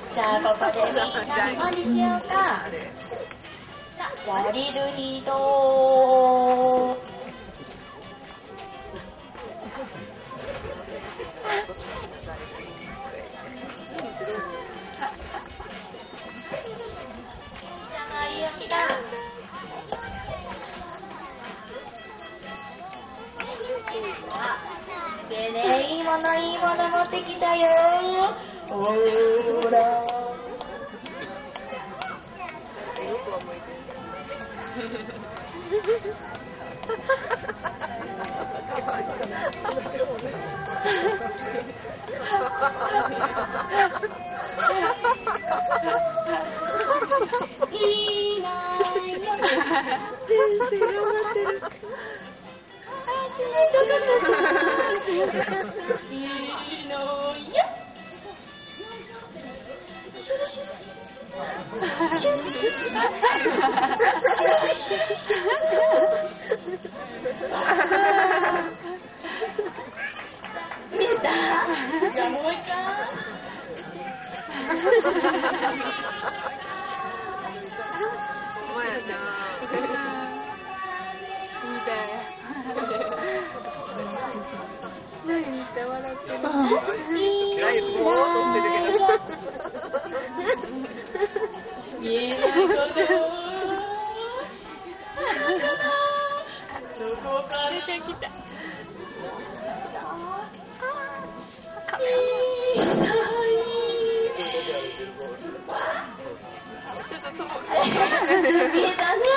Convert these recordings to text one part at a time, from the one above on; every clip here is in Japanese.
じゃあここでみんな何しようか。借りる人。でね、いいもの持ってきたよ。ほら。いいなぁ。全然頑張ってる。いいのよ。見えた？じゃあもう一回。 お前やな。いいだよ。何して笑ってるの？ライブを撮ってるけど。 見えないかな。どこから出てきた。いいな。見えたね。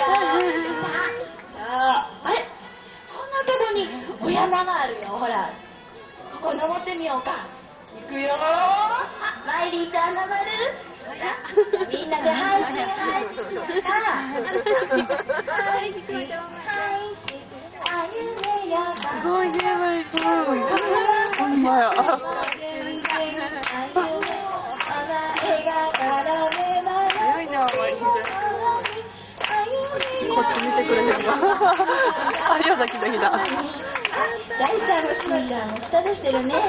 あれ、こんなとこにお山があるよ。ほら、ここ登ってみようか。行くよ。マイリーちゃん登る？みんなでハイチすごいね、マイリー。ほんまや。早いな、マイリー。こっち見てくれへんわ。あ、やだ、来た来た。 大ちゃんもしのちゃんも下出してるね。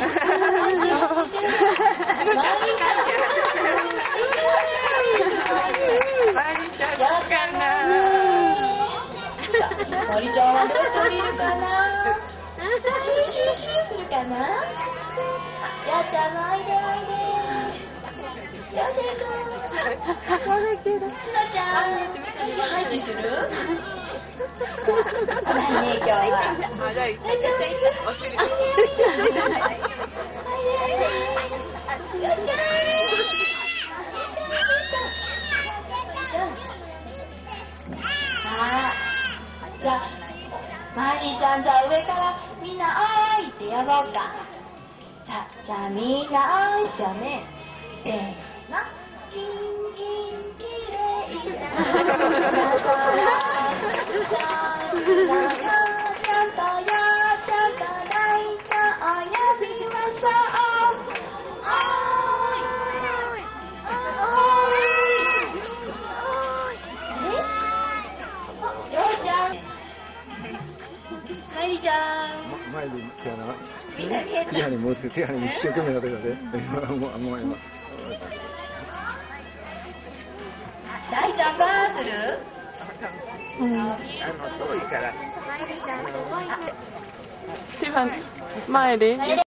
マリちゃんはどこにいるかな。シューシューするかな。やっちゃんもおいでおいで。やっていこう。しのちゃん、ハイジする？何ね、今日は。お尻で。じゃあ、マリーちゃん、じゃあ上からみんなおーいって呼ぼうか。じゃあみんなおーいしようね。せーの。キンキンきれいな。ちゃんとよ、ちゃんと大ちゃんを呼びましょう。おーい。おーい。ようちゃん。マリちゃん。 マイリーちゃんな。 みんな見えた。 手に持って手に一生懸命なってたで。もう今。 大ちゃんバーする？ うん。 遠いから。 マイリー。